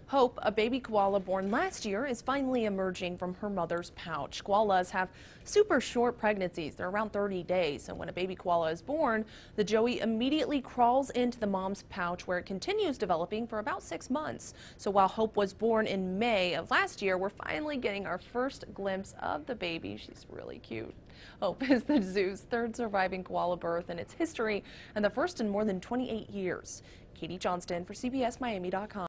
Hope, a baby koala born last year, is finally emerging from her mother's pouch. Koalas have super short pregnancies. They're around 30 days. And when a baby koala is born, the joey immediately crawls into the mom's pouch where it continues developing for about 6 months. So while Hope was born in May of last year, we're finally getting our first glimpse of the baby. She's really cute. Hope is the zoo's third surviving koala birth in its history and the first in more than 28 years. Johnston for CBSMiami.com.